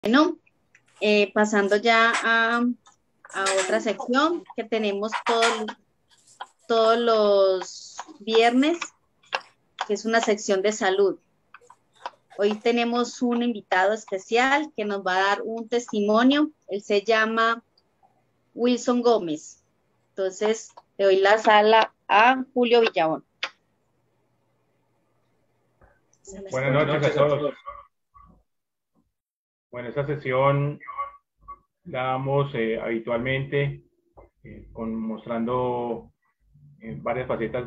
Bueno, pasando ya a otra sección que tenemos todos los viernes, que es una sección de salud. Hoy tenemos un invitado especial que nos va a dar un testimonio. Él se llama Wilson Gómez. Entonces, le doy la sala a Julio Villabón. Buenas noches a todos. Bueno, esta sesión la damos habitualmente mostrando varias facetas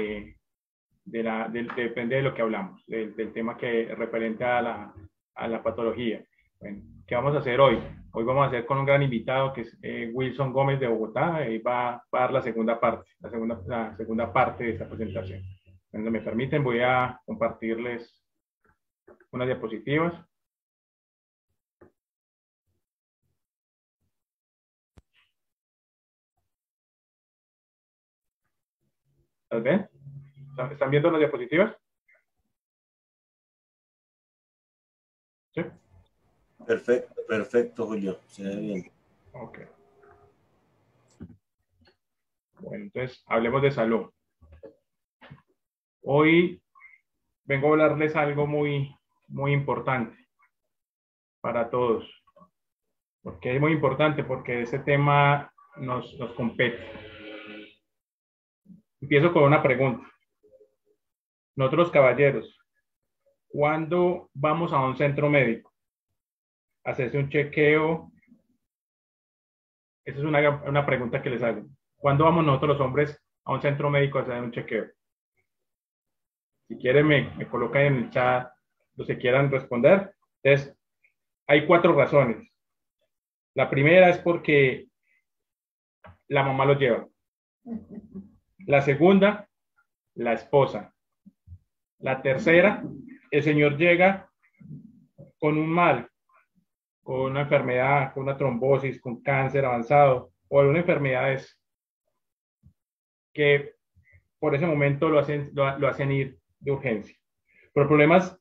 depende de lo que hablamos, del tema que es referente a la patología. Bueno, ¿qué vamos a hacer hoy? Hoy vamos a hacer con un gran invitado que es Wilson Gómez de Bogotá, y va a dar la segunda parte, la segunda parte de esta presentación. Cuando me permiten, voy a compartirles unas diapositivas. ¿Las ven? ¿Están viendo las diapositivas? ¿Sí? Perfecto, Julio. Se ve bien. Ok. Bueno, entonces hablemos de salud. Hoy vengo a hablarles algo muy importante para todos. ¿Por qué es muy importante? Porque ese tema nos compete. Empiezo con una pregunta. Nosotros, caballeros, ¿cuándo vamos a un centro médico a hacerse un chequeo? Esa es una pregunta que les hago. ¿Cuándo vamos nosotros los hombres a un centro médico a hacer un chequeo? Si quieren, me colocan en el chat los que quieran responder. Entonces, hay 4 razones. La primera es porque la mamá lo lleva. La segunda, la esposa. La tercera, el señor llega con un mal, con una enfermedad, con una trombosis, con cáncer avanzado o alguna enfermedades que por ese momento lo hacen ir de urgencia. Por problemas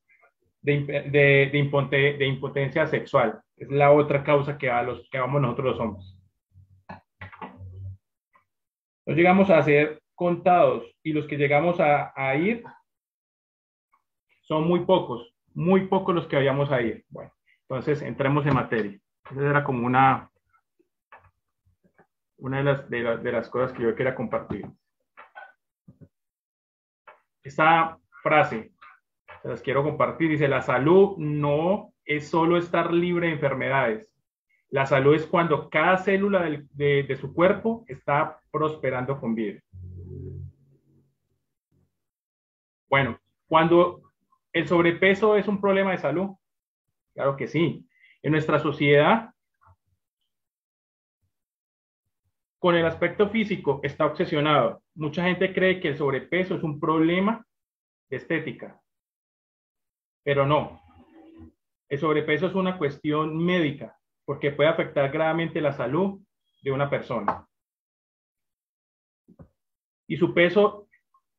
de impotencia sexual. Es la otra causa que vamos nosotros los hombres. Nos llegamos a ser contados y los que llegamos a ir son muy pocos los que vayamos a ir. Bueno, entonces entremos en materia. Esa era como una de las cosas que yo quería compartir. Esta frase se las quiero compartir. Dice, la salud no es solo estar libre de enfermedades. La salud es cuando cada célula de su cuerpo está prosperando con vida. Bueno, cuando el sobrepeso es un problema de salud, claro que sí. En nuestra sociedad, con el aspecto físico está obsesionado. Mucha gente cree que el sobrepeso es un problema de estética, pero no. El sobrepeso es una cuestión médica porque puede afectar gravemente la salud de una persona. Y su peso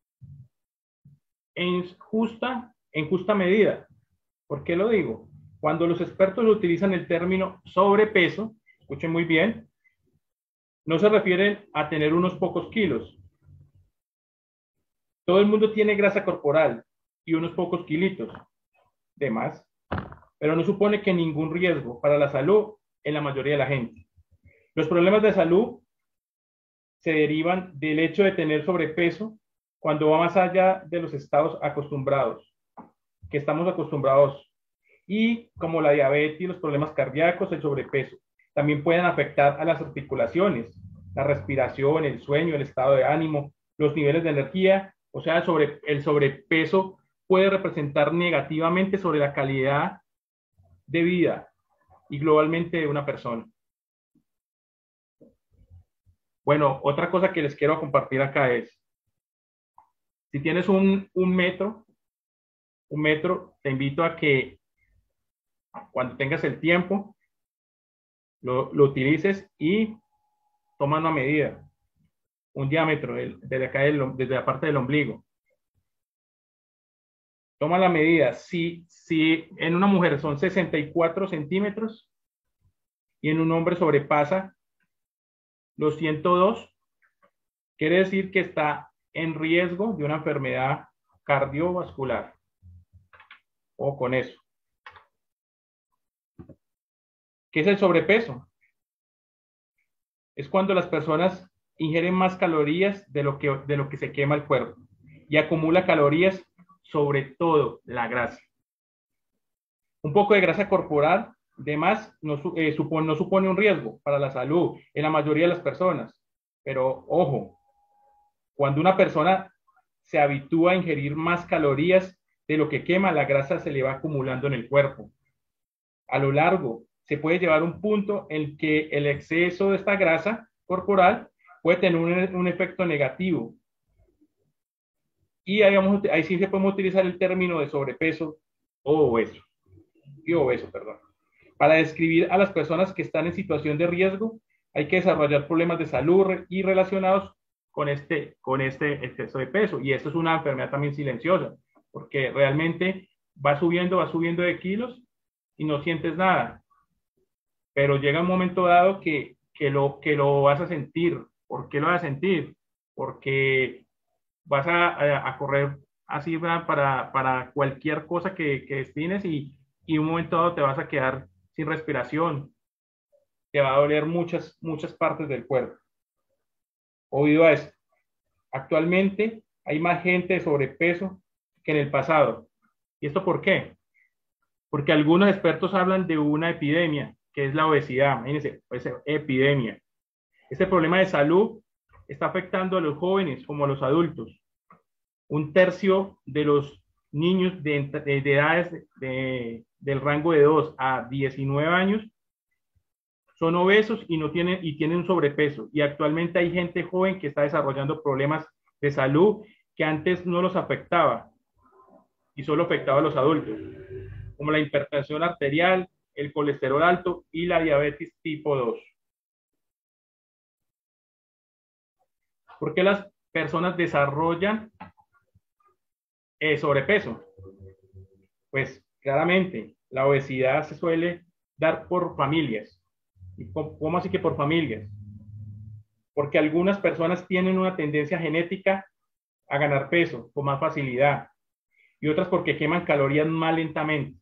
en justa medida. ¿Por qué lo digo? Cuando los expertos utilizan el término sobrepeso, escuchen muy bien, no se refieren a tener unos pocos kilos. Todo el mundo tiene grasa corporal y unos pocos kilitos de más, pero no supone que ningún riesgo para la salud en la mayoría de la gente. Los problemas de salud se derivan del hecho de tener sobrepeso cuando va más allá de los estados acostumbrados, que estamos acostumbrados, y como la diabetes y los problemas cardíacos, el sobrepeso también pueden afectar a las articulaciones, la respiración, el sueño, el estado de ánimo, los niveles de energía. O sea, el sobrepeso puede representar negativamente sobre la calidad de vida y globalmente de una persona. Bueno, otra cosa que les quiero compartir acá es, si tienes un metro, te invito a que cuando tengas el tiempo, lo utilices y toma una medida, un diámetro desde acá, desde la parte del ombligo. toma la medida. Si en una mujer son 64 centímetros y en un hombre sobrepasa los 102, quiere decir que está en riesgo de una enfermedad cardiovascular. O con eso. ¿Qué es el sobrepeso? Es cuando las personas ingieren más calorías de lo que se quema el cuerpo y acumula calorías, sobre todo la grasa. Un poco de grasa corporal de más no supone un riesgo para la salud en la mayoría de las personas. Pero ojo, cuando una persona se habitúa a ingerir más calorías de lo que quema, la grasa se le va acumulando en el cuerpo. A lo largo, se puede llevar un punto en que el exceso de esta grasa corporal puede tener un efecto negativo. Y ahí sí se puede utilizar el término de sobrepeso o obeso. Para describir a las personas que están en situación de riesgo, hay que desarrollar problemas de salud y relacionados con este exceso de peso. Y esto es una enfermedad también silenciosa, porque realmente va subiendo de kilos y no sientes nada. Pero llega un momento dado que lo vas a sentir. ¿Por qué lo vas a sentir? Porque vas a correr así para cualquier cosa que destines y un momento dado te vas a quedar sin respiración. Te va a doler muchas partes del cuerpo. Oído a esto. Actualmente hay más gente de sobrepeso que en el pasado. ¿Y esto por qué? Porque algunos expertos hablan de una epidemia, que es la obesidad. Imagínense, epidemia. Este problema de salud está afectando a los jóvenes como a los adultos. Un tercio de los niños de edades del rango de 2 a 19 años son obesos y tienen un sobrepeso. Y actualmente hay gente joven que está desarrollando problemas de salud que antes no los afectaba y solo afectaba a los adultos, como la hipertensión arterial, el colesterol alto y la diabetes tipo 2. ¿Por qué las personas desarrollan sobrepeso? Pues claramente la obesidad se suele dar por familias. ¿Cómo así que por familias? Porque algunas personas tienen una tendencia genética a ganar peso con más facilidad y otras porque queman calorías más lentamente.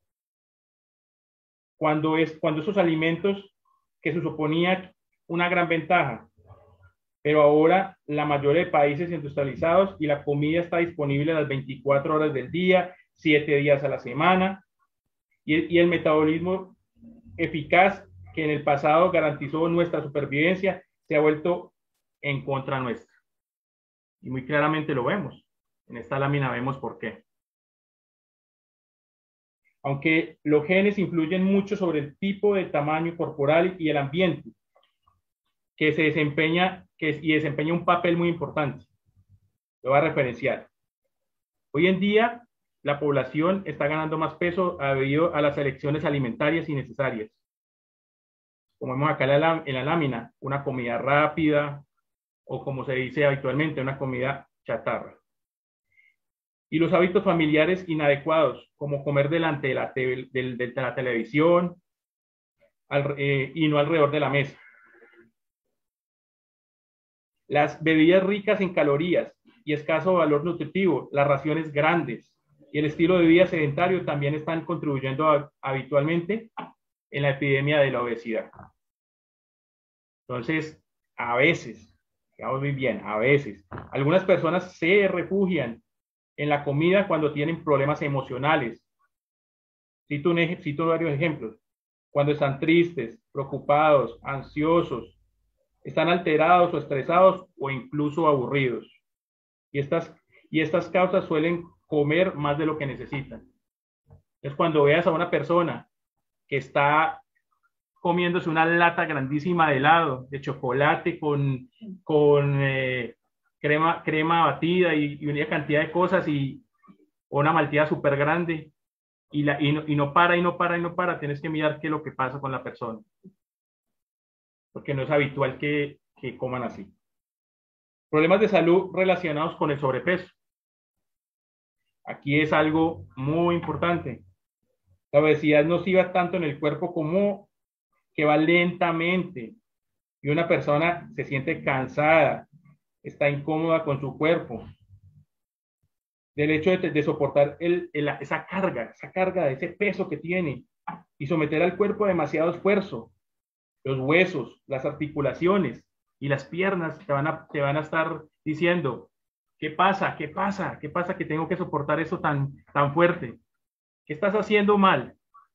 Cuando esos alimentos que se suponía una gran ventaja, pero ahora la mayoría de países industrializados y la comida está disponible a las 24 horas del día, 7 días a la semana, y el metabolismo eficaz que en el pasado garantizó nuestra supervivencia se ha vuelto en contra nuestra. Y muy claramente lo vemos. En esta lámina vemos por qué. Aunque los genes influyen mucho sobre el tipo de tamaño corporal y el ambiente, que desempeña un papel muy importante. Lo voy a referenciar. Hoy en día, la población está ganando más peso debido a las elecciones alimentarias innecesarias. Como vemos acá en la lámina, una comida rápida o como se dice habitualmente, una comida chatarra. Y los hábitos familiares inadecuados, como comer delante de la televisión y no alrededor de la mesa. Las bebidas ricas en calorías y escaso valor nutritivo, las raciones grandes y el estilo de vida sedentario también están contribuyendo habitualmente en la epidemia de la obesidad. Entonces, a veces, digamos muy bien, a veces, algunas personas se refugian en la comida cuando tienen problemas emocionales. Cito varios ejemplos. Cuando están tristes, preocupados, ansiosos, están alterados o estresados o incluso aburridos. Y estas causas suelen comer más de lo que necesitan. Es cuando veas a una persona que está comiéndose una lata grandísima de helado, de chocolate con crema batida y una cantidad de cosas o una malteada súper grande y no para, tienes que mirar qué es lo que pasa con la persona. Porque no es habitual que coman así. Problemas de salud relacionados con el sobrepeso. Aquí es algo muy importante. La obesidad no se va tanto en el cuerpo como que va lentamente. Y una persona se siente cansada, está incómoda con su cuerpo. Del hecho de soportar esa carga, ese peso que tiene y someter al cuerpo a demasiado esfuerzo. Los huesos, las articulaciones y las piernas te van a estar diciendo, ¿qué pasa? ¿Qué pasa? ¿Qué pasa que tengo que soportar eso tan fuerte? ¿Qué estás haciendo mal?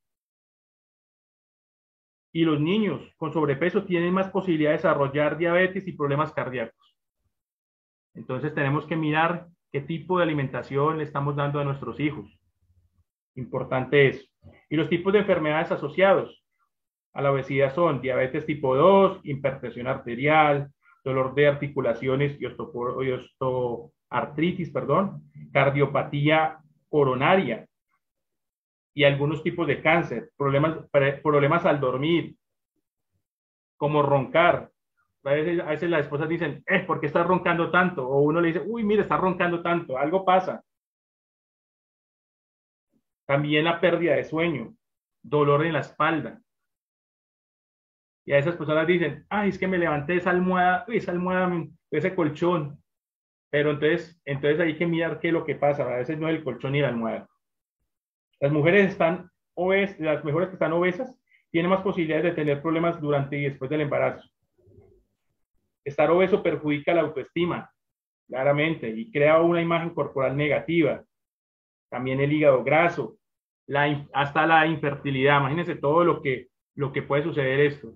Y los niños con sobrepeso tienen más posibilidad de desarrollar diabetes y problemas cardíacos. Entonces tenemos que mirar qué tipo de alimentación le estamos dando a nuestros hijos. Importante eso. Y los tipos de enfermedades asociados a la obesidad son diabetes tipo 2, hipertensión arterial, dolor de articulaciones y osteoartritis, cardiopatía coronaria y algunos tipos de cáncer, problemas al dormir, como roncar. A veces las esposas dicen, ¿por qué estás roncando tanto? O uno le dice, uy, mire, está roncando tanto, algo pasa. También la pérdida de sueño, dolor en la espalda. Y a esas personas dicen, ay, es que me levanté esa almohada, ese colchón. Pero entonces hay que mirar qué es lo que pasa. A veces no es el colchón ni la almohada. Las mujeres están obesas, las mujeres que están obesas tienen más posibilidades de tener problemas durante y después del embarazo. Estar obeso perjudica la autoestima, claramente, y crea una imagen corporal negativa. También el hígado graso, hasta la infertilidad. Imagínense todo lo que puede suceder esto.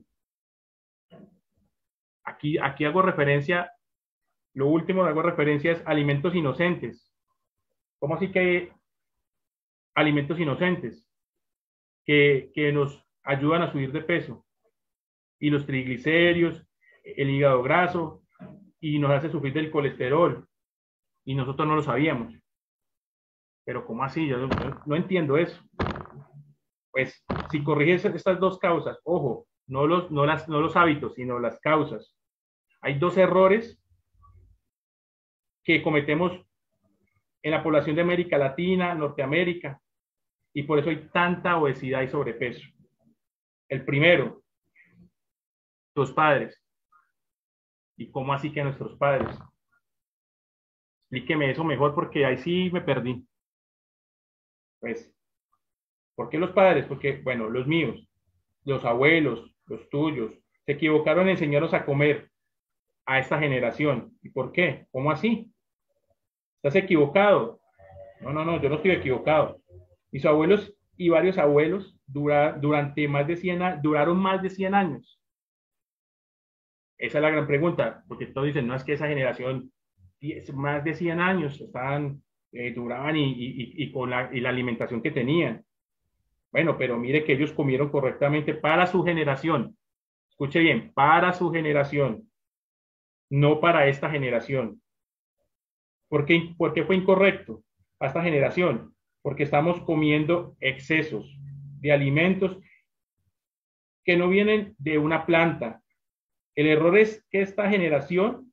Aquí hago referencia, lo último que hago referencia es alimentos inocentes. ¿Cómo así que alimentos inocentes? Que nos ayudan a subir de peso. Y los triglicéridos, el hígado graso, y nos hace sufrir del colesterol. Y nosotros no lo sabíamos. Pero ¿cómo así? Yo no entiendo eso. Pues si corriges estas dos causas, ojo, no los hábitos, sino las causas. Hay dos errores que cometemos en la población de América Latina, Norteamérica, y por eso hay tanta obesidad y sobrepeso. El primero, los padres. ¿Y cómo así que nuestros padres? Explíqueme eso mejor porque ahí sí me perdí. Pues, ¿por qué los padres? Porque, bueno, los míos, los abuelos, los tuyos, se equivocaron en enseñarnos a comer a esta generación. ¿Y por qué? ¿Cómo así? ¿Estás equivocado? No, yo no estoy equivocado. Mis abuelos y varios abuelos duraron más de 100 años. Esa es la gran pregunta, porque todos dicen, no, es que esa generación, más de 100 años, duraban y con la alimentación que tenían. Bueno, pero mire que ellos comieron correctamente para su generación. Escuche bien, para su generación, no para esta generación. ¿Por qué fue incorrecto a esta generación? Porque estamos comiendo excesos de alimentos que no vienen de una planta. El error es que esta generación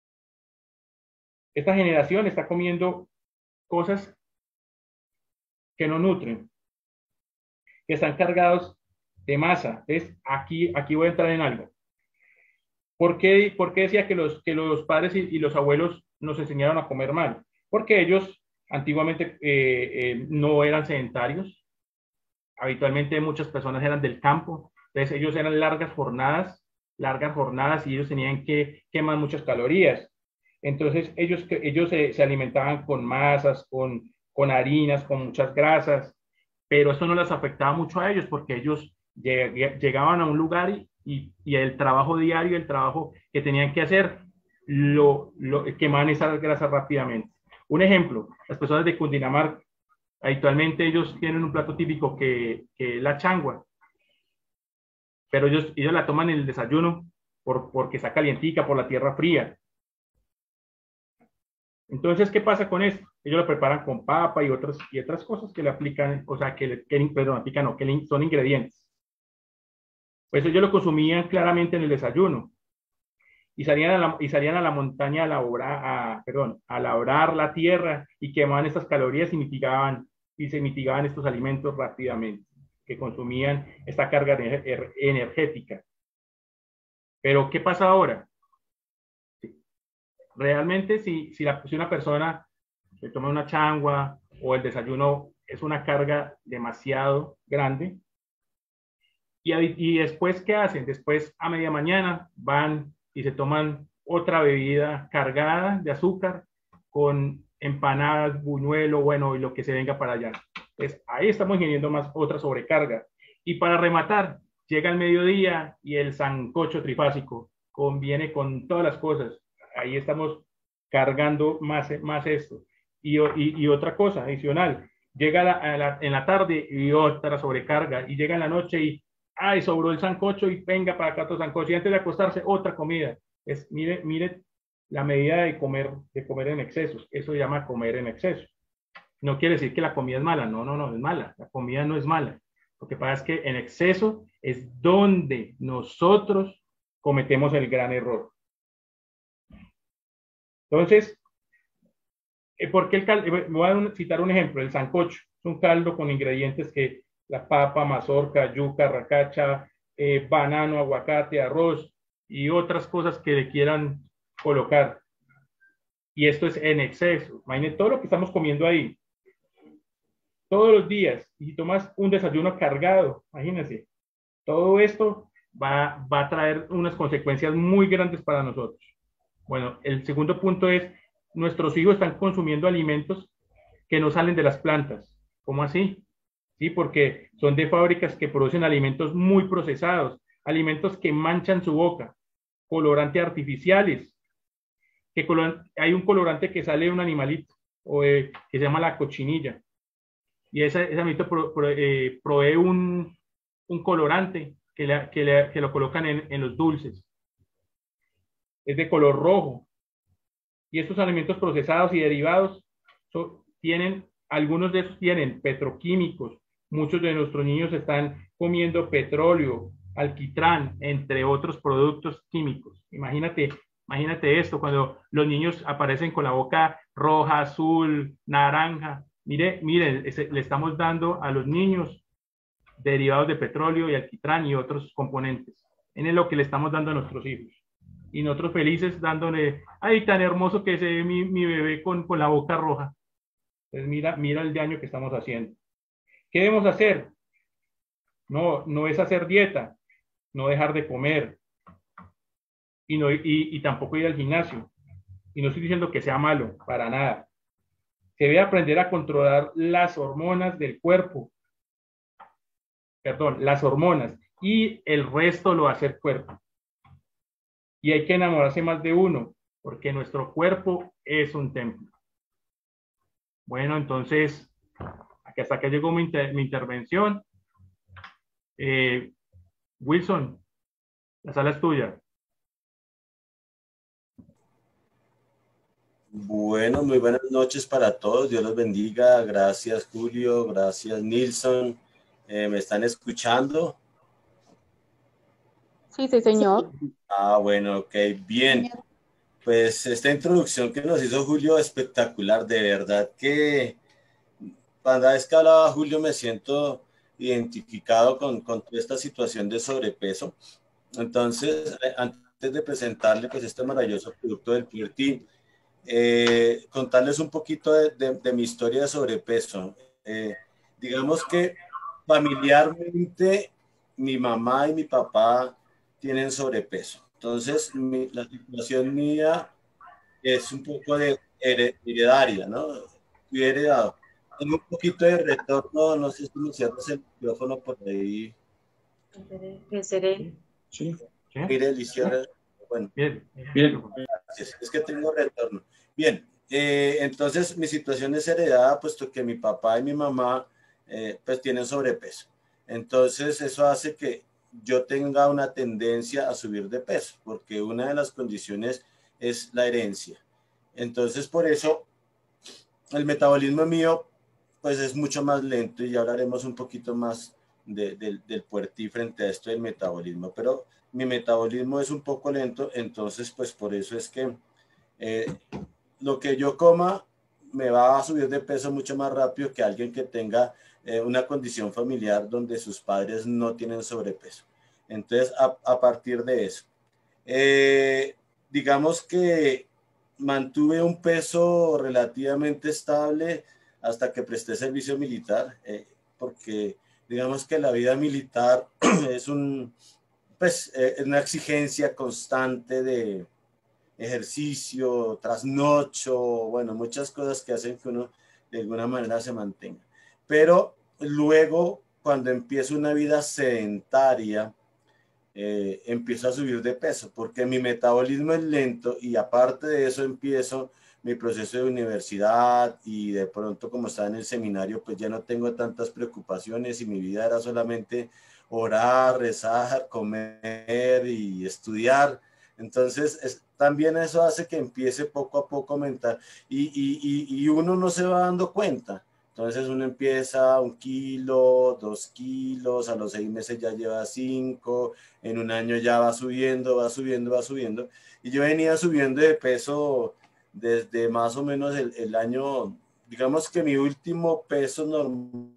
está comiendo cosas que no nutren, que están cargados de masa. Entonces, aquí voy a entrar en algo. ¿Por qué decía que los padres y los abuelos nos enseñaron a comer mal? Porque ellos antiguamente no eran sedentarios. Habitualmente muchas personas eran del campo. Entonces ellos eran largas jornadas y ellos tenían que quemar muchas calorías. Entonces ellos se alimentaban con masas, con harinas, con muchas grasas, pero eso no les afectaba mucho a ellos porque ellos llegaban a un lugar y el trabajo diario, el trabajo que tenían que hacer, quemaban esas grasas rápidamente. Un ejemplo, las personas de Cundinamarca, habitualmente ellos tienen un plato típico que es la changua, pero ellos la toman en el desayuno porque está calientica por la tierra fría. Entonces, ¿qué pasa con esto? Ellos lo preparan con papa y otras cosas que le aplican, o sea, que son ingredientes. Pues ellos lo consumían claramente en el desayuno. y salían a la montaña a labrar la tierra y quemaban estas calorías y se mitigaban estos alimentos rápidamente, que consumían esta carga energética. Pero, ¿qué pasa ahora? Realmente, si una persona se toma una changua o el desayuno es una carga demasiado grande, y después, ¿qué hacen? Después, a media mañana, van y se toman otra bebida cargada de azúcar con empanadas, buñuelo, bueno, y lo que se venga para allá. Entonces, ahí estamos ingiriendo más otra sobrecarga. Y para rematar, llega el mediodía y el sancocho trifásico conviene con todas las cosas. Ahí estamos cargando más esto. Y otra cosa adicional, llega en la tarde y otra sobrecarga, y llega en la noche y ay, sobró el sancocho y venga para acá otro sancocho, y antes de acostarse otra comida. Mire la medida de comer en excesos. Eso se llama comer en exceso. No quiere decir que la comida es mala, no es mala, la comida no es mala. Lo que pasa es que en exceso es donde nosotros cometemos el gran error. Entonces, ¿por qué el caldo? Voy a citar un ejemplo, el sancocho. Es un caldo con ingredientes que la papa, mazorca, yuca, racacha, banano, aguacate, arroz y otras cosas que le quieran colocar. Y esto es en exceso. Imagínense todo lo que estamos comiendo ahí. Todos los días. Y si tomas un desayuno cargado, imagínense. Todo esto va a traer unas consecuencias muy grandes para nosotros. Bueno, el segundo punto es, nuestros hijos están consumiendo alimentos que no salen de las plantas. ¿Cómo así? Sí, porque son de fábricas que producen alimentos muy procesados, alimentos que manchan su boca, colorantes artificiales, hay un colorante que sale de un animalito, que se llama la cochinilla, y ese animalito provee un colorante que lo colocan en los dulces. Es de color rojo, y estos alimentos procesados y derivados algunos de ellos tienen petroquímicos. Muchos de nuestros niños están comiendo petróleo, alquitrán, entre otros productos químicos. Imagínate esto, cuando los niños aparecen con la boca roja, azul, naranja. Mire, le estamos dando a los niños derivados de petróleo y alquitrán y otros componentes. Es lo que le estamos dando a nuestros hijos. Y nosotros felices dándole, ay, tan hermoso que se ve mi bebé con la boca roja. Entonces mira el daño que estamos haciendo. ¿Qué debemos hacer? No es hacer dieta, no dejar de comer y tampoco ir al gimnasio. Y no estoy diciendo que sea malo, para nada. Se debe aprender a controlar las hormonas del cuerpo. Perdón, las hormonas. Y el resto lo hace el cuerpo. Y hay que enamorarse más de uno, porque nuestro cuerpo es un templo. Bueno, entonces, hasta acá llegó mi intervención. Wilson, la sala es tuya. Bueno, muy buenas noches para todos. Dios los bendiga. Gracias, Julio. Gracias, Nilson. ¿Me están escuchando? Sí, sí, señor. Ah, bueno, ok, bien. Pues esta introducción que nos hizo Julio, espectacular. De verdad que cada vez que hablaba Julio me siento identificado con toda esta situación de sobrepeso. Entonces, antes de presentarle pues este maravilloso producto del PureTea, contarles un poquito de mi historia de sobrepeso. Digamos que familiarmente mi mamá y mi papá tienen sobrepeso. Entonces, la situación mía es un poco heredaria, ¿no? Fui heredado. Tengo un poquito de retorno, no sé si me cierras el micrófono por ahí. ¿Qué seré? Sí. Mire, Liciara. Bueno, bien. Es que tengo retorno. Bien, entonces mi situación es heredada, puesto que mi papá y mi mamá pues tienen sobrepeso. Entonces eso hace que yo tenga una tendencia a subir de peso, porque una de las condiciones es la herencia. Entonces por eso el metabolismo mío pues es mucho más lento, y ya hablaremos un poquito más del puertí frente a esto del metabolismo, pero mi metabolismo es un poco lento, entonces pues por eso es que lo que yo coma me va a subir de peso mucho más rápido que alguien que tenga una condición familiar donde sus padres no tienen sobrepeso. Entonces, a partir de eso, digamos que mantuve un peso relativamente estable hasta que presté servicio militar, porque digamos que la vida militar es una exigencia constante de ejercicio, trasnocho, bueno, muchas cosas que hacen que uno de alguna manera se mantenga. Pero luego, cuando empiezo una vida sedentaria, empiezo a subir de peso porque mi metabolismo es lento y aparte de eso empiezo mi proceso de universidad y de pronto como estaba en el seminario pues ya no tengo tantas preocupaciones y mi vida era solamente orar, rezar, comer y estudiar. Entonces también eso hace que empiece poco a poco a aumentar y uno no se va dando cuenta. Entonces uno empieza 1 kilo, 2 kilos, a los 6 meses ya lleva 5, en un año ya va subiendo, va subiendo, va subiendo. Y yo venía subiendo de peso desde más o menos el año, digamos que mi último peso normal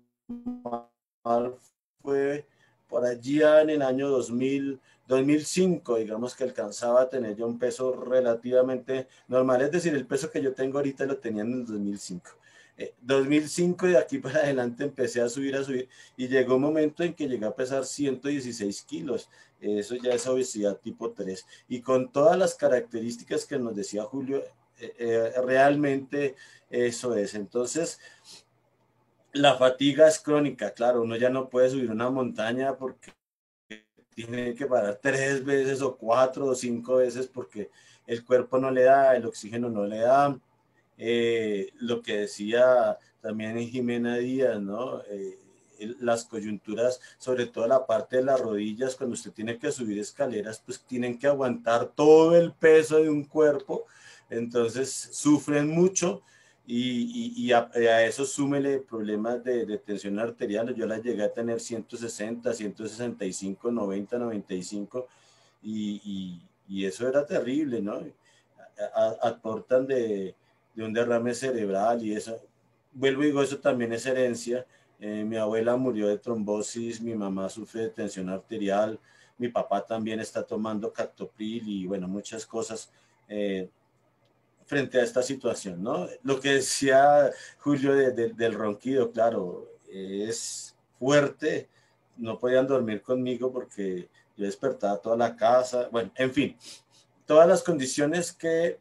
fue por allí en el año 2005, digamos que alcanzaba a tener yo un peso relativamente normal, es decir, el peso que yo tengo ahorita lo tenía en el 2005. 2005 y de aquí para adelante empecé a subir y llegó un momento en que llegué a pesar 116 kilos. Eso ya es obesidad tipo 3 y con todas las características que nos decía Julio, realmente eso es. Entonces, la fatiga es crónica, claro, uno ya no puede subir una montaña porque tiene que parar 3 veces o 4 o 5 veces porque el cuerpo no le da, el oxígeno no le da. Lo que decía también Jimena Díaz, ¿no? Las coyunturas, sobre todo la parte de las rodillas, cuando usted tiene que subir escaleras, pues tienen que aguantar todo el peso de un cuerpo, entonces sufren mucho y a eso súmele problemas de tensión arterial. Yo las llegué a tener 160, 165, 90, 95 y eso era terrible, ¿no? Aportan de un derrame cerebral y eso. Vuelvo y digo, eso también es herencia. Mi abuela murió de trombosis, mi mamá sufre de tensión arterial, mi papá también está tomando captopril y bueno, muchas cosas frente a esta situación, ¿no? Lo que decía Julio del ronquido, claro, es fuerte, no podían dormir conmigo porque yo despertaba toda la casa, bueno, en fin, todas las condiciones que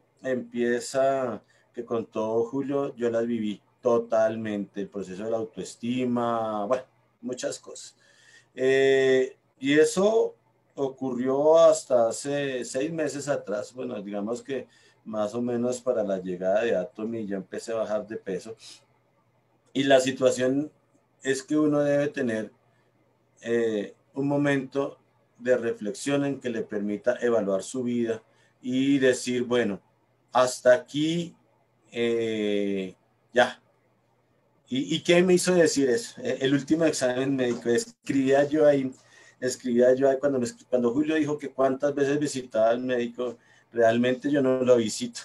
contó Julio, yo las viví totalmente, el proceso de la autoestima, bueno, muchas cosas. Y eso ocurrió hasta hace 6 meses atrás, bueno, digamos que más o menos para la llegada de Atomy ya empecé a bajar de peso. Y la situación es que uno debe tener un momento de reflexión en que le permita evaluar su vida y decir, bueno, hasta aquí ya. ¿Y qué me hizo decir eso? El último examen médico, escribía yo ahí cuando Julio dijo que cuántas veces visitaba al médico, realmente yo no lo visito.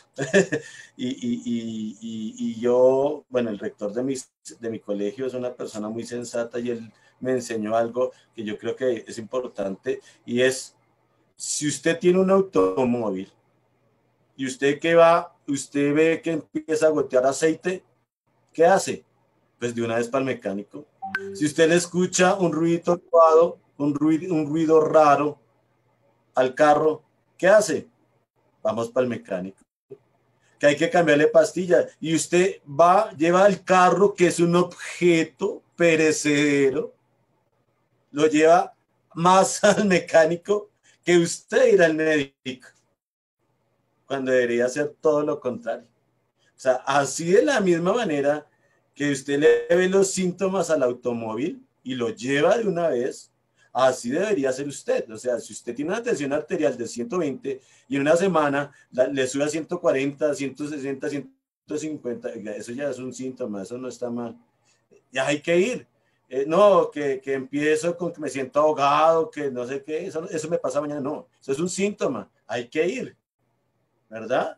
y yo, bueno, el rector de mi colegio es una persona muy sensata y él me enseñó algo que yo creo que es importante y es, si usted tiene un automóvil y usted ve que empieza a gotear aceite, ¿qué hace? Pues de una vez para el mecánico. Si usted le escucha un ruido robado, un ruido raro al carro, ¿qué hace? Vamos para el mecánico. Que hay que cambiarle pastilla. Y usted lleva el carro, que es un objeto perecedero, lo lleva más al mecánico que usted ir al médico, cuando debería ser todo lo contrario. O sea, así de la misma manera que usted le ve los síntomas al automóvil y lo lleva de una vez, así debería ser usted. O sea, si usted tiene una tensión arterial de 120 y en una semana le sube a 140, 160, 150, eso ya es un síntoma, eso no está mal. Ya hay que ir. no, que empiezo con que me siento ahogado, que no sé qué, eso me pasa mañana. No, eso es un síntoma, hay que ir, ¿verdad?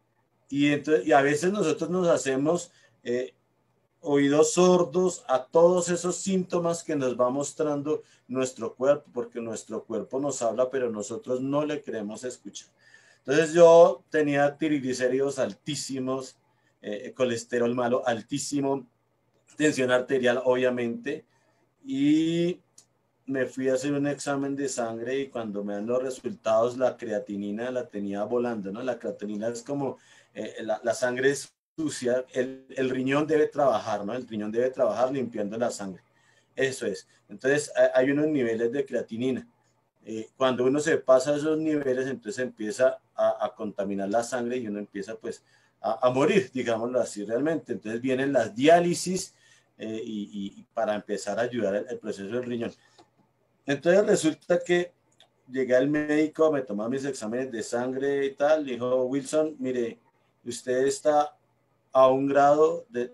Y a veces nosotros nos hacemos oídos sordos a todos esos síntomas que nos va mostrando nuestro cuerpo, porque nuestro cuerpo nos habla, pero nosotros no le queremos escuchar. Entonces yo tenía triglicéridos altísimos, colesterol malo altísimo, tensión arterial obviamente, y me fui a hacer un examen de sangre y cuando me dan los resultados la creatinina la tenía volando, ¿no? La creatinina es como la sangre es sucia, el riñón debe trabajar, ¿no? El riñón debe trabajar limpiando la sangre. Eso es. Entonces hay unos niveles de creatinina. Cuando uno se pasa esos niveles, entonces empieza a contaminar la sangre y uno empieza pues a morir, digámoslo así realmente. Entonces vienen las diálisis y para empezar a ayudar el proceso del riñón. Entonces resulta que llegué al médico, me tomó mis exámenes de sangre y tal, dijo, Wilson, mire, usted está a un grado de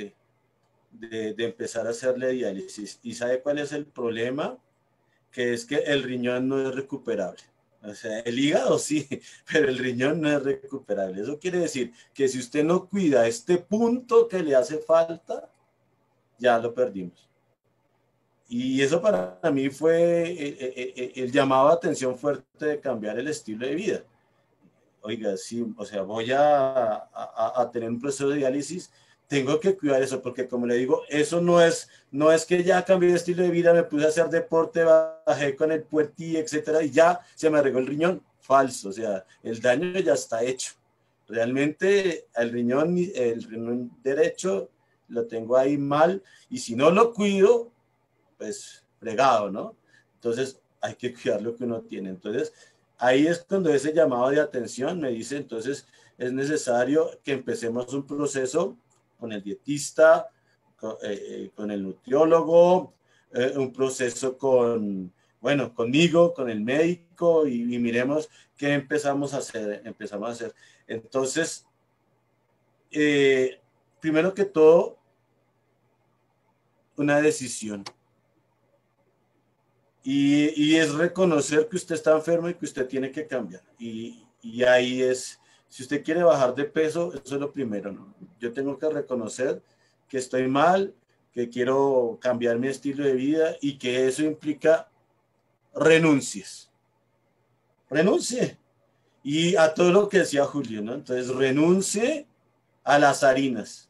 empezar a hacerle diálisis. ¿Y sabe cuál es el problema? Que es que el riñón no es recuperable. O sea, el hígado sí, pero el riñón no es recuperable. Eso quiere decir que si usted no cuida este punto que le hace falta, ya lo perdimos. Y eso para mí fue el llamado a atención fuerte de cambiar el estilo de vida. Oiga, sí, o sea, voy a tener un proceso de diálisis, tengo que cuidar eso, porque como le digo, eso no es que ya cambié de estilo de vida, me puse a hacer deporte, bajé con el puerti, etcétera, y ya se me regó el riñón. Falso, o sea, el daño ya está hecho. Realmente el riñón derecho lo tengo ahí mal, y si no lo cuido, pues fregado, ¿no? Entonces hay que cuidar lo que uno tiene. Entonces ahí es cuando ese llamado de atención me dice, entonces es necesario que empecemos un proceso con el dietista, con el nutriólogo, un proceso conmigo, con el médico y miremos qué empezamos a hacer. Entonces, primero que todo, una decisión. Y es reconocer que usted está enfermo y que usted tiene que cambiar. Y ahí es, si usted quiere bajar de peso, eso es lo primero, ¿no? Yo tengo que reconocer que estoy mal, que quiero cambiar mi estilo de vida y que eso implica renuncies. Renuncie. Y a todo lo que decía Julio, ¿no? Entonces, renuncie a las harinas.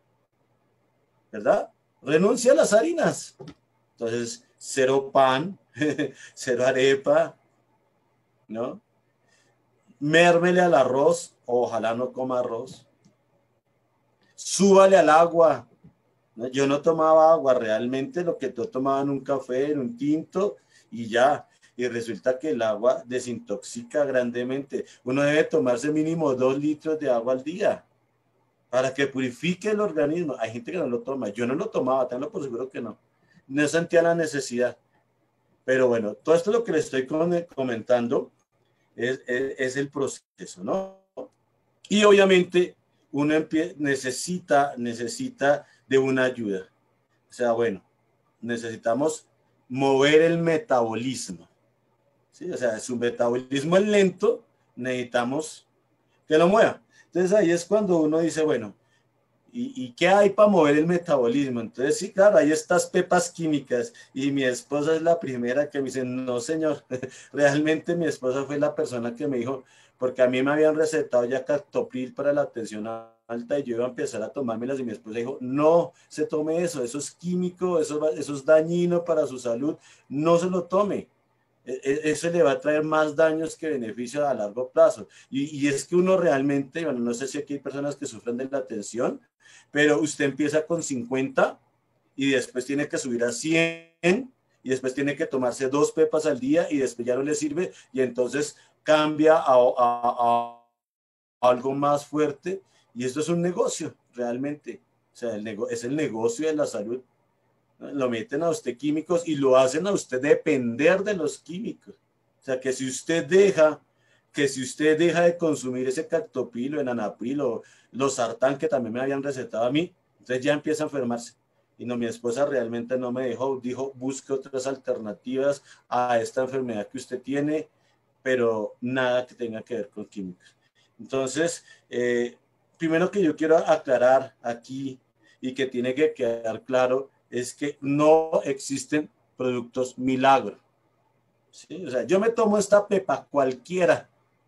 ¿Verdad? Renuncie a las harinas. Entonces, cero pan, cero arepa, ¿no? Mérmele al arroz, ojalá no coma arroz. Súbale al agua. ¿No? Yo no tomaba agua, realmente lo que yo tomaba en un café, en un tinto y ya. Y resulta que el agua desintoxica grandemente. Uno debe tomarse mínimo 2 litros de agua al día para que purifique el organismo. Hay gente que no lo toma. Yo no lo tomaba, tenlo por seguro que no. No sentía la necesidad. Pero bueno, todo esto lo que le estoy comentando es el proceso, ¿no? Y obviamente uno necesita de una ayuda. O sea, bueno, necesitamos mover el metabolismo. ¿Sí? O sea, su metabolismo es lento, necesitamos que lo mueva. Entonces ahí es cuando uno dice, bueno, ¿y qué hay para mover el metabolismo? Entonces, sí, claro, hay estas pepas químicas y mi esposa es la primera que me dice, no, señor, realmente mi esposa fue la persona que me dijo, porque a mí me habían recetado ya captopril para la tensión alta y yo iba a empezar a tomármelas y mi esposa dijo, no se tome eso es químico, eso es dañino para su salud, no se lo tome. Eso le va a traer más daños que beneficios a largo plazo. Y es que uno realmente, bueno, no sé si aquí hay personas que sufren de la tensión, pero usted empieza con 50 y después tiene que subir a 100 y después tiene que tomarse 2 pepas al día y después ya no le sirve y entonces cambia a algo más fuerte y esto es un negocio realmente. O sea, es el negocio de la salud. Lo meten a usted químicos y lo hacen a usted depender de los químicos. O sea, que si usted deja de consumir ese captopril o enanapril o los sartán que también me habían recetado a mí, entonces ya empieza a enfermarse. y no, mi esposa realmente no me dejó, dijo, busque otras alternativas a esta enfermedad que usted tiene, pero nada que tenga que ver con químicos. Entonces, primero que yo quiero aclarar aquí y que tiene que quedar claro es que no existen productos milagro. ¿Sí? O sea, yo me tomo esta pepa cualquiera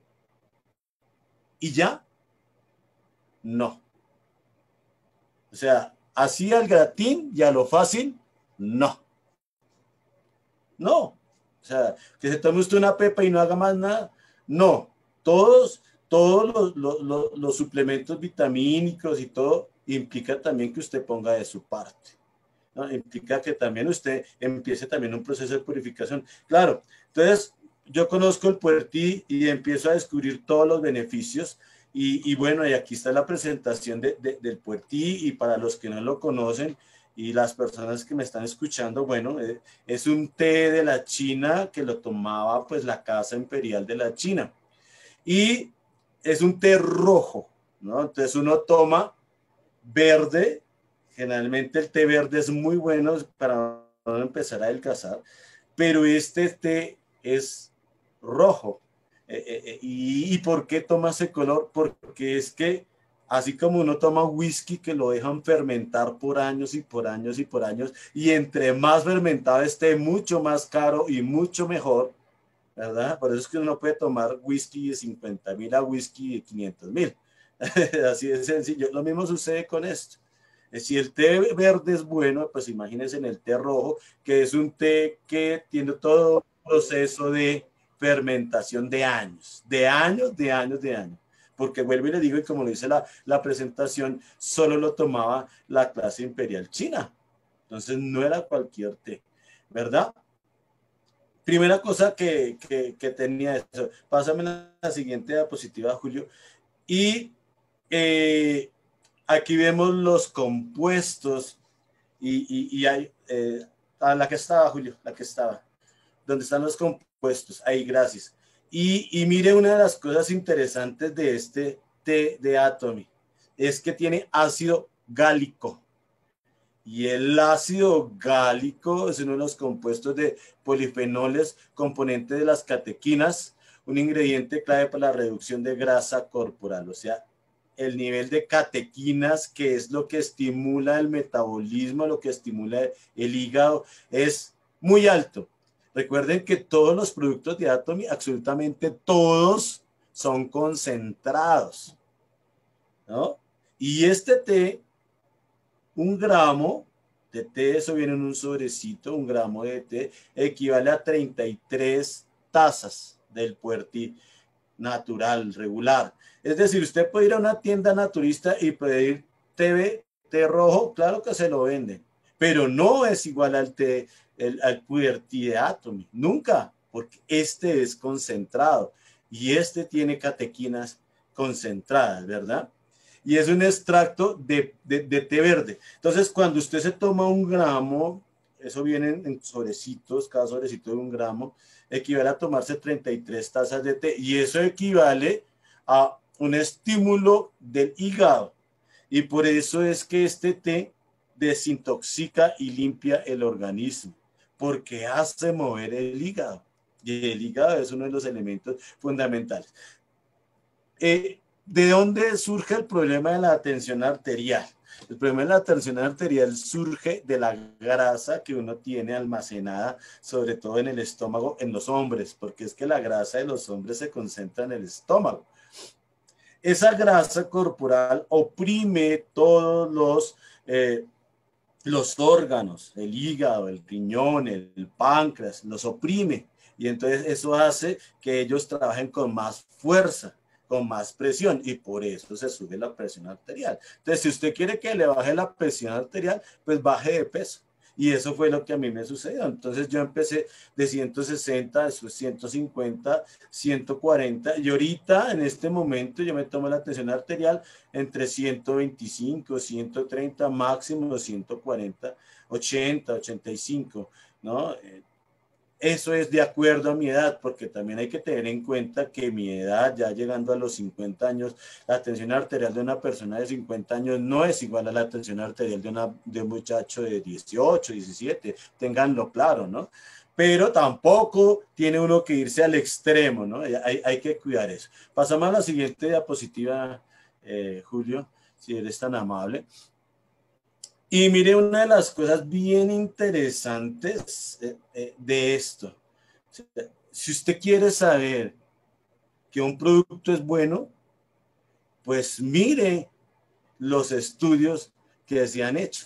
y ya, no. O sea, así al gratín y a lo fácil, no. No. O sea, que se tome usted una pepa y no haga más nada, no. Todos los suplementos vitamínicos y todo implica también que usted ponga de su parte, ¿no? Implica que también usted empiece también un proceso de purificación. Claro, entonces yo conozco el Puerti y empiezo a descubrir todos los beneficios y bueno, y aquí está la presentación del Puerti y para los que no lo conocen y las personas que me están escuchando, bueno, es un té de la China que lo tomaba pues la Casa Imperial de la China y es un té rojo, ¿no? Entonces uno toma verde. Generalmente el té verde es muy bueno para empezar a adelgazar, pero este té es rojo. ¿Y por qué toma ese color? Porque es que así como uno toma whisky que lo dejan fermentar por años y por años y por años, y entre más fermentado esté, mucho más caro y mucho mejor, ¿verdad? Por eso es que uno puede tomar whisky de 50.000 a whisky de 500.000. Así de sencillo. Lo mismo sucede con esto. Si el té verde es bueno, pues imagínense en el té rojo, que es un té que tiene todo un proceso de fermentación de años, de años, de años, de años. Porque vuelvo y le digo, y como lo dice la presentación, solo lo tomaba la clase imperial china. Entonces no era cualquier té, ¿verdad? Primera cosa que tenía eso. Pásame la siguiente diapositiva, Julio. Y aquí vemos los compuestos y hay, la que estaba, Julio, la que estaba, donde están los compuestos, ahí, gracias. Y mire, una de las cosas interesantes de este té de Atomy es que tiene ácido gálico. Y el ácido gálico es uno de los compuestos de polifenoles, componente de las catequinas, un ingrediente clave para la reducción de grasa corporal. O sea, el nivel de catequinas, que es lo que estimula el metabolismo, lo que estimula el hígado, es muy alto. Recuerden que todos los productos de Atomy, absolutamente todos, son concentrados, ¿no? Y este té, 1 gramo de té, eso viene en un sobrecito, 1 gramo de té, equivale a 33 tazas del Puerti natural, regular. Es decir, usted puede ir a una tienda naturista y pedir té rojo, claro que se lo venden, pero no es igual al té, al Puerti de Atomy, nunca, porque este es concentrado y este tiene catequinas concentradas, ¿verdad? Y es un extracto de té verde. Entonces, cuando usted se toma 1 gramo, eso viene en sobrecitos, cada sobrecito de 1 gramo, equivale a tomarse 33 tazas de té. Y eso equivale a un estímulo del hígado. Y por eso es que este té desintoxica y limpia el organismo, porque hace mover el hígado. Y el hígado es uno de los elementos fundamentales. ¿De dónde surge el problema de la tensión arterial? El problema de la tensión arterial surge de la grasa que uno tiene almacenada, sobre todo en el estómago, en los hombres, porque es que la grasa de los hombres se concentra en el estómago. Esa grasa corporal oprime todos los órganos, el hígado, el riñón, el páncreas, los oprime. Y entonces eso hace que ellos trabajen con más fuerza, con más presión, y por eso se sube la presión arterial. Entonces, si usted quiere que le baje la presión arterial, pues baje de peso. Y eso fue lo que a mí me sucedió. Entonces yo empecé de 160, después 150, 140, y ahorita en este momento yo me tomo la tensión arterial entre 125, 130, máximo 140, 80, 85, ¿no? eso es de acuerdo a mi edad, porque también hay que tener en cuenta que mi edad, ya llegando a los 50 años, la tensión arterial de una persona de 50 años no es igual a la tensión arterial de un muchacho de 18, 17, ténganlo claro, ¿no? Pero tampoco tiene uno que irse al extremo, ¿no? Hay que cuidar eso. Pasamos a la siguiente diapositiva, Julio, si eres tan amable. Y mire, una de las cosas bien interesantes de esto, si usted quiere saber que un producto es bueno, pues mire los estudios que se han hecho.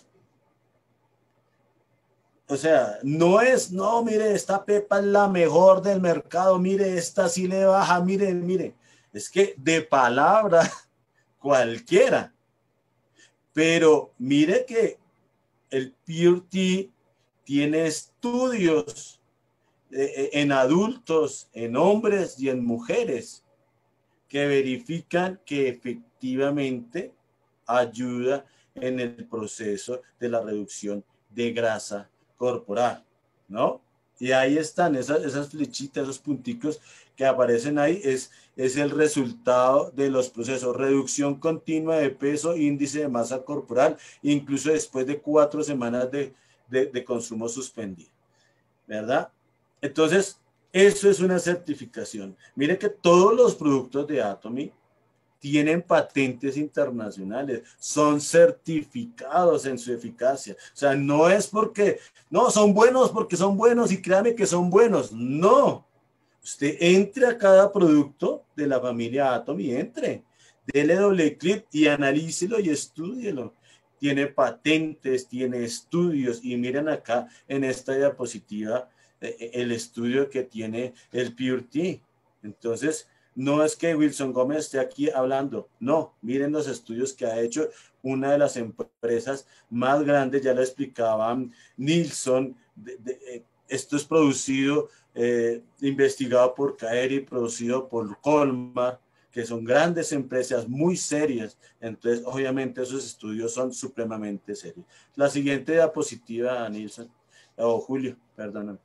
O sea, no, mire, esta pepa es la mejor del mercado, mire, esta sí le baja, mire. Es que de palabra cualquiera. Pero mire que el Pure tiene estudios en adultos, en hombres y en mujeres que verifican que efectivamente ayuda en el proceso de la reducción de grasa corporal, ¿no? Y ahí están esas flechitas, esos punticos que aparecen ahí, es el resultado de los procesos, reducción continua de peso, índice de masa corporal, incluso después de 4 semanas de consumo suspendido, ¿verdad? Entonces, eso es una certificación. Mire que todos los productos de Atomy tienen patentes internacionales, son certificados en su eficacia. O sea, no es porque, no, son buenos porque son buenos y créame que son buenos. No, usted entre a cada producto de la familia Atomy, entre, dele doble clic y analícelo y estúdielo. Tiene patentes, tiene estudios y miren acá en esta diapositiva el estudio que tiene el Pure. Entonces, no es que Wilson Gómez esté aquí hablando, no, miren los estudios que ha hecho una de las empresas más grandes, ya lo explicaba Nilsson, esto es producido, investigado por Kaeri, producido por Colmar, que son grandes empresas muy serias, entonces obviamente esos estudios son supremamente serios. La siguiente diapositiva, Nilsson, o Julio, perdóname.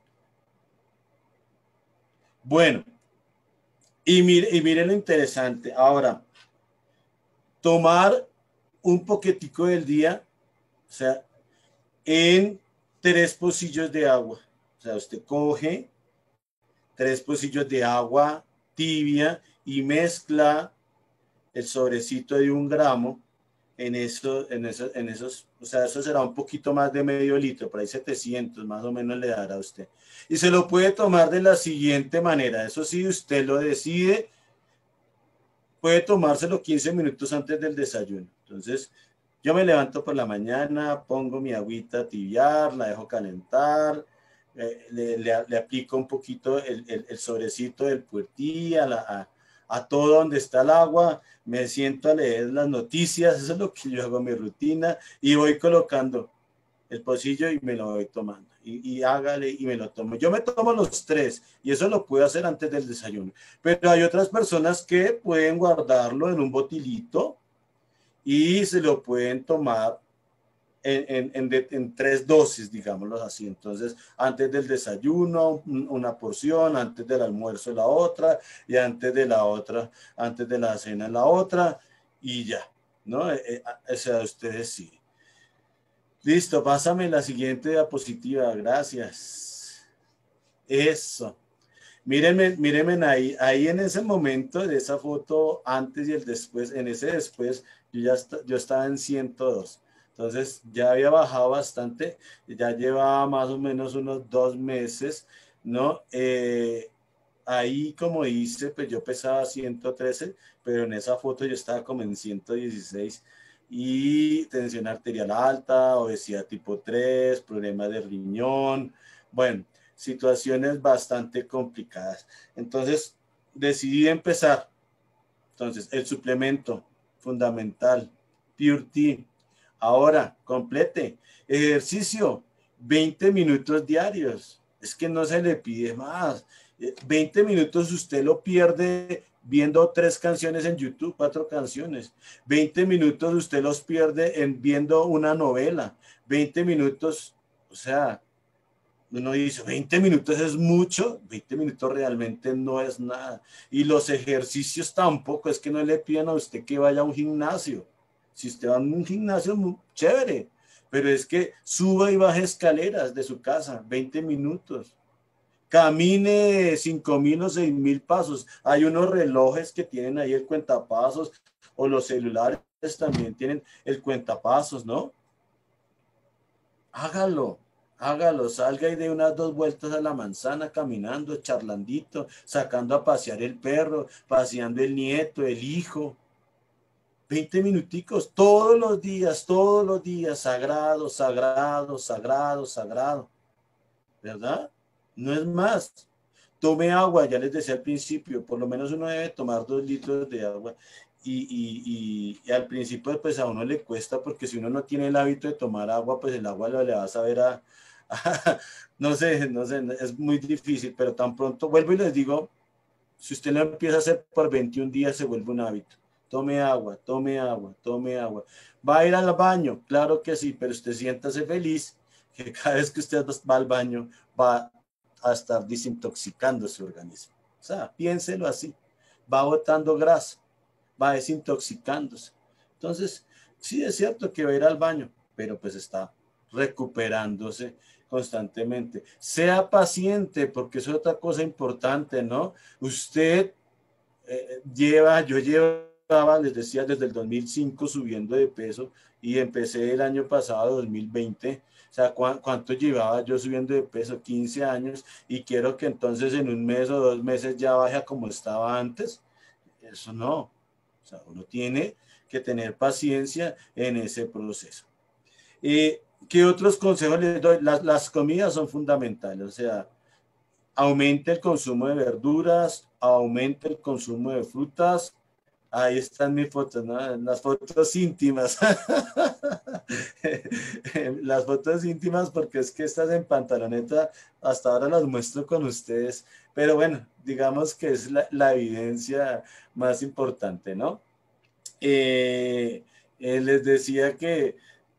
Bueno, y mire lo interesante. Ahora, tomar un poquitico del día, o sea, en 3 pocillos de agua. O sea, usted coge 3 pocillos de agua tibia y mezcla el sobrecito de 1 gramo en esos, o sea, eso será un poquito más de medio litro, por ahí 700 más o menos le dará a usted. Y se lo puede tomar de la siguiente manera, eso sí, usted lo decide, puede tomárselo 15 minutos antes del desayuno. Entonces, yo me levanto por la mañana, pongo mi agüita a tibiar, la dejo calentar, le aplico un poquito el sobrecito del puertí a todo donde está el agua, me siento a leer las noticias, eso es lo que yo hago en mi rutina, y voy colocando el pocillo y me lo voy tomando. Y hágale y me lo tomo. Yo me tomo los 3 y eso lo puedo hacer antes del desayuno. Pero hay otras personas que pueden guardarlo en un botilito y se lo pueden tomar en 3 dosis, digámoslo así. Entonces, antes del desayuno, una porción, antes del almuerzo, la otra, y antes de la otra, antes de la cena, la otra, y ya, ¿no? O sea, usted decide. Listo, pásame la siguiente diapositiva, gracias. Eso. Mírenme ahí en ese momento de esa foto, antes y el después, en ese después, yo estaba en 102. Entonces ya había bajado bastante, ya llevaba más o menos unos 2 meses, ¿no? Ahí, como dice, pues yo pesaba 113, pero en esa foto yo estaba como en 116. Y tensión arterial alta, obesidad tipo 3, problemas de riñón, bueno, situaciones bastante complicadas. Entonces, decidí empezar. Entonces, el suplemento fundamental, Pure. Ahora, complete. Ejercicio, 20 minutos diarios. Es que no se le pide más. 20 minutos usted lo pierde viendo 3 canciones en YouTube, 4 canciones. 20 minutos usted los pierde viendo una novela. 20 minutos, o sea, uno dice, 20 minutos es mucho, 20 minutos realmente no es nada. Y los ejercicios tampoco, es que no le pidan a usted que vaya a un gimnasio. Si usted va a un gimnasio, muy chévere, pero es que suba y baje escaleras de su casa, 20 minutos. Camine 5.000 o 6.000 pasos. Hay unos relojes que tienen ahí el cuentapasos, o los celulares también tienen el cuentapasos, ¿no? Hágalo, hágalo, salga y dé unas 2 vueltas a la manzana caminando, charlandito, sacando a pasear el perro, paseando el nieto, el hijo. 20 minuticos todos los días, sagrado, sagrado, sagrado, sagrado, ¿verdad? No es más. Tome agua, ya les decía al principio, por lo menos uno debe tomar 2 litros de agua. Y al principio pues a uno le cuesta, porque si uno no tiene el hábito de tomar agua, pues el agua le va a saber no sé, es muy difícil, pero tan pronto, vuelvo y les digo, si usted lo empieza a hacer por 21 días, se vuelve un hábito. Tome agua, tome agua, tome agua. ¿Va a ir al baño? Claro que sí, pero usted siéntase feliz que cada vez que usted va al baño va a estar desintoxicando su organismo. O sea, piénselo así. Va botando grasa, va desintoxicándose. Entonces, sí es cierto que va a ir al baño, pero pues está recuperándose constantemente. Sea paciente, porque eso es otra cosa importante, ¿no? Usted yo llevaba, les decía, desde el 2005 subiendo de peso, y empecé el año pasado, 2020. O sea, ¿cuánto llevaba yo subiendo de peso? 15 años, y quiero que entonces en un mes o 2 meses ya baje a como estaba antes. Eso no. O sea, uno tiene que tener paciencia en ese proceso. ¿Qué otros consejos les doy? Las comidas son fundamentales. O sea, aumente el consumo de verduras, aumente el consumo de frutas. Ahí están mis fotos, ¿no? Las fotos íntimas. Las fotos íntimas, porque es que estas en pantaloneta hasta ahora las muestro con ustedes, pero bueno, digamos que es la evidencia más importante, ¿no? Les decía que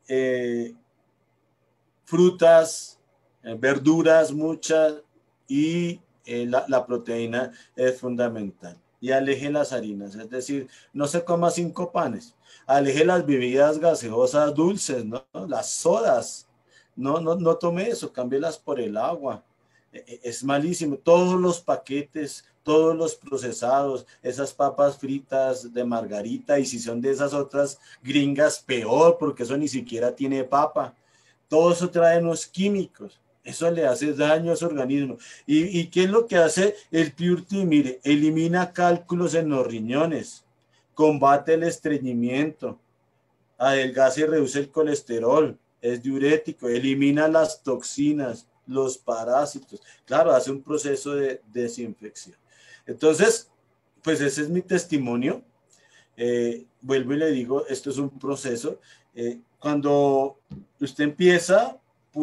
frutas, verduras muchas, y la proteína es fundamental. Y aleje las harinas, es decir, no se coma 5 panes. Aleje las bebidas gaseosas dulces, ¿no? Las sodas. No tome eso, cámbielas por el agua. Es malísimo. Todos los paquetes, todos los procesados, esas papas fritas de margarita, y si son de esas otras gringas, peor, porque eso ni siquiera tiene papa. Todo eso trae unos químicos. Eso le hace daño a su organismo. ¿Y qué es lo que hace el Pure Tea? Mire, elimina cálculos en los riñones, combate el estreñimiento, adelgaza y reduce el colesterol, es diurético, elimina las toxinas, los parásitos. Claro, hace un proceso de desinfección. Entonces, pues ese es mi testimonio. Vuelvo y le digo, esto es un proceso. Cuando usted empieza,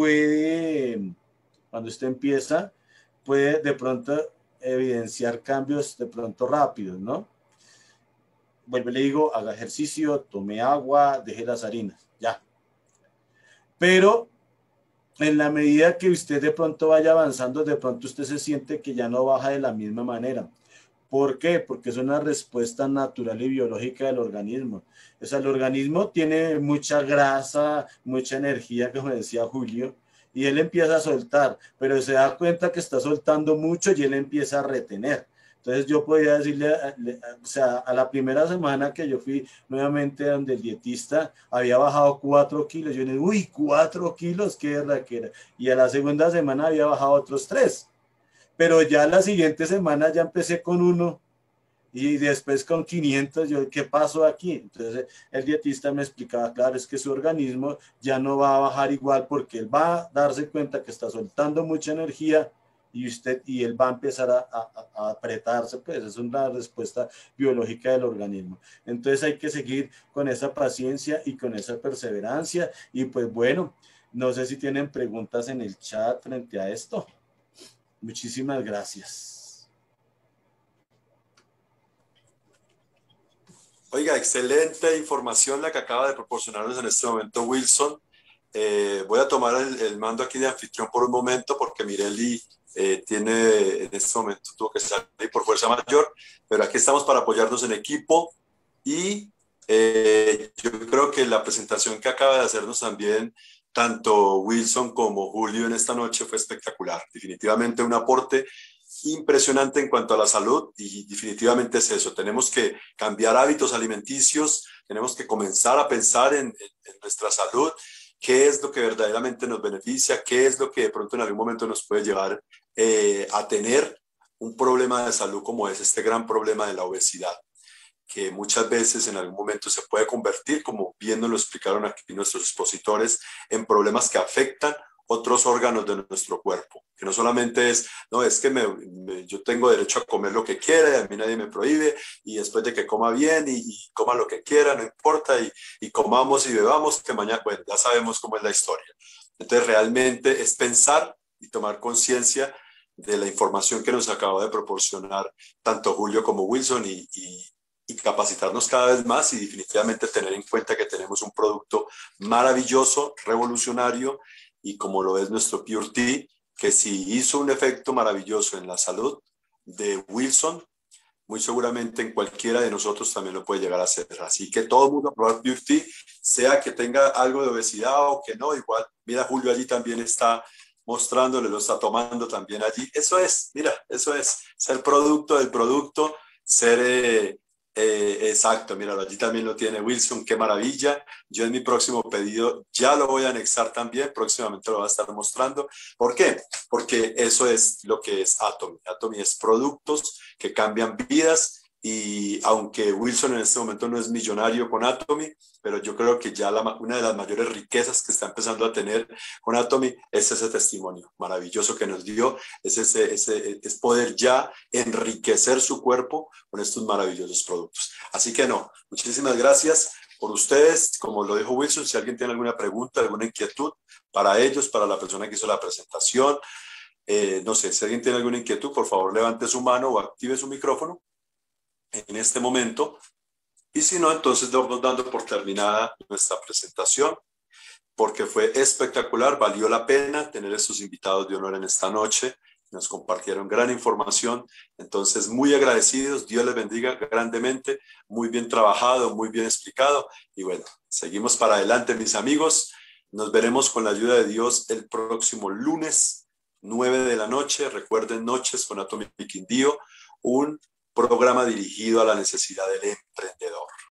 puede de pronto evidenciar cambios de pronto rápidos, ¿no? Vuelvo y le digo, haga ejercicio, tome agua, deje las harinas, ya. Pero en la medida que usted de pronto vaya avanzando, de pronto usted se siente que ya no baja de la misma manera. ¿Por qué? Porque es una respuesta natural y biológica del organismo. O sea, el organismo tiene mucha grasa, mucha energía, como decía Julio, y él empieza a soltar, pero se da cuenta que está soltando mucho y él empieza a retener. Entonces yo podía decirle, o sea, a la primera semana que yo fui nuevamente donde el dietista, había bajado 4 kilos. Yo le dije, uy, 4 kilos, qué era, qué era. Y a la segunda semana había bajado otros 3. Pero ya la siguiente semana ya empecé con 1 y después con 500. Yo, ¿qué pasó aquí? Entonces el dietista me explicaba, claro, es que su organismo ya no va a bajar igual, porque él va a darse cuenta que está soltando mucha energía, y él va a empezar a apretarse. Pues es una respuesta biológica del organismo. Entonces hay que seguir con esa paciencia y con esa perseverancia. Y pues bueno, no sé si tienen preguntas en el chat frente a esto. Muchísimas gracias. Oiga, excelente información la que acaba de proporcionarnos en este momento Wilson. voy a tomar el mando aquí de anfitrión por un momento porque Mireli tiene en este momento, tuvo que salir por fuerza mayor, pero aquí estamos para apoyarnos en equipo y yo creo que la presentación que acaba de hacernos también tanto Wilson como Julio en esta noche fue espectacular. Definitivamente un aporte impresionante en cuanto a la salud y definitivamente es eso. Tenemos que cambiar hábitos alimenticios, tenemos que comenzar a pensar en nuestra salud, qué es lo que verdaderamente nos beneficia, qué es lo que de pronto en algún momento nos puede llevar a tener un problema de salud como es este gran problema de la obesidad, que muchas veces en algún momento se puede convertir, como bien nos lo explicaron aquí nuestros expositores, en problemas que afectan otros órganos de nuestro cuerpo, que no solamente es, no, es que yo tengo derecho a comer lo que quiera y a mí nadie me prohíbe, y después de que coma bien y coma lo que quiera, no importa, y comamos y bebamos, que mañana, bueno, ya sabemos cómo es la historia. Entonces realmente es pensar y tomar conciencia de la información que nos acaba de proporcionar tanto Julio como Wilson y capacitarnos cada vez más y definitivamente tener en cuenta que tenemos un producto maravilloso, revolucionario y como lo es nuestro Pure Tea, que si hizo un efecto maravilloso en la salud de Wilson, muy seguramente en cualquiera de nosotros también lo puede llegar a hacer. Así que todo el mundo a probar Pure Tea, sea que tenga algo de obesidad o que no, igual, mira, Julio allí también está mostrándole, lo está tomando también allí. Eso es, mira, eso es, ser producto del producto, ser... exacto, míralo, allí también lo tiene Wilson, qué maravilla. Yo en mi próximo pedido ya lo voy a anexar también, próximamente lo voy a estar mostrando. ¿Por qué? Porque eso es lo que es Atomy. Atomy es productos que cambian vidas y aunque Wilson en este momento no es millonario con Atomy, pero yo creo que ya una de las mayores riquezas que está empezando a tener con Atomy es ese testimonio maravilloso que nos dio, es poder ya enriquecer su cuerpo con estos maravillosos productos. Así que no, muchísimas gracias por ustedes. Como lo dijo Wilson, si alguien tiene alguna pregunta, alguna inquietud para ellos, para la persona que hizo la presentación, no sé, si alguien tiene alguna inquietud, por favor levante su mano o active su micrófono en este momento. Y si no, entonces vamos dando por terminada nuestra presentación, porque fue espectacular, valió la pena tener estos invitados de honor en esta noche, nos compartieron gran información, entonces muy agradecidos, Dios les bendiga grandemente, muy bien trabajado, muy bien explicado, y bueno, seguimos para adelante mis amigos, nos veremos con la ayuda de Dios el próximo lunes, 9 de la noche, recuerden Noches con Atomy Quindío, un programa dirigido a la necesidad del emprendedor.